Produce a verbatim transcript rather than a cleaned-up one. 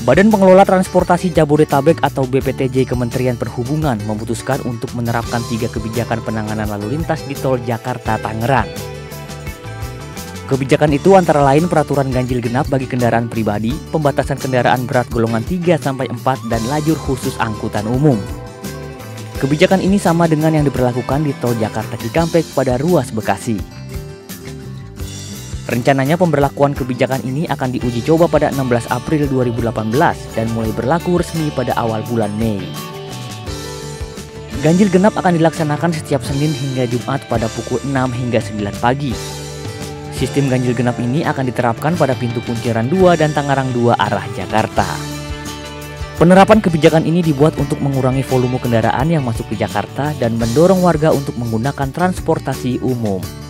Badan Pengelola Transportasi Jabodetabek atau B P T J Kementerian Perhubungan memutuskan untuk menerapkan tiga kebijakan penanganan lalu lintas di tol Jakarta-Tangerang. Kebijakan itu antara lain peraturan ganjil genap bagi kendaraan pribadi, pembatasan kendaraan berat golongan tiga sampai empat, dan lajur khusus angkutan umum. Kebijakan ini sama dengan yang diberlakukan di tol Jakarta-Cikampek pada ruas Bekasi. Rencananya pemberlakuan kebijakan ini akan diuji coba pada enam belas April dua ribu delapan belas dan mulai berlaku resmi pada awal bulan Mei. Ganjil genap akan dilaksanakan setiap Senin hingga Jumat pada pukul enam hingga sembilan pagi. Sistem ganjil genap ini akan diterapkan pada pintu Kunciran dua dan Tangerang dua arah Jakarta. Penerapan kebijakan ini dibuat untuk mengurangi volume kendaraan yang masuk ke Jakarta dan mendorong warga untuk menggunakan transportasi umum.